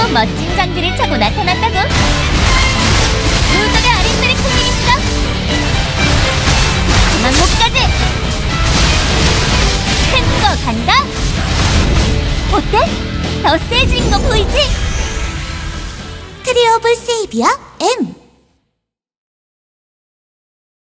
멋진 장비를 차고 나타났다고. 요정의 아린들의 쿵이시다. 그만 못 가지. 큰 거 간다. 어때? 더 세진 거 보이지? 트리 오브 세이비어 M